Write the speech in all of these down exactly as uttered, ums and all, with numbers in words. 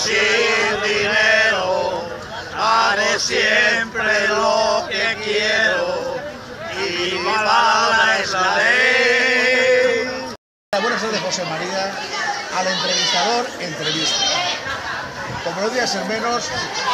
sin dinero, haré siempre lo que quiero y mi palabra es la ley. Buenas tardes, José María. Al entrevistador, entrevista. Como no podía ser menos,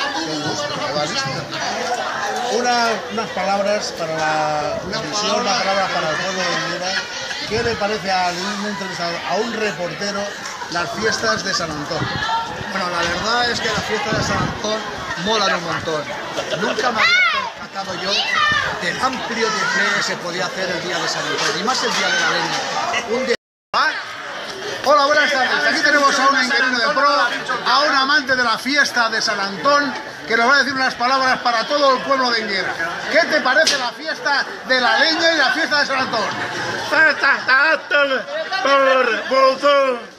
una, unas palabras para la televisión, unas palabras para el pueblo de Ñera. ¿Qué le parece a un entrevistador, a un reportero, las fiestas de San Antón? Bueno, la verdad es que las fiestas de San Antón molan un montón. Nunca me había percatado yo del amplio despliegue que se podía hacer el día de San Antón, y más el día de la leña. Un día... Hola, buenas tardes. Aquí tenemos a un inquilino de pro, a un amante de la fiesta de San Antón, que nos va a decir unas palabras para todo el pueblo de Ñera. ¿Qué te parece la fiesta de la leña y la fiesta de San Antón? Fiesta de San Antón por Bolsón.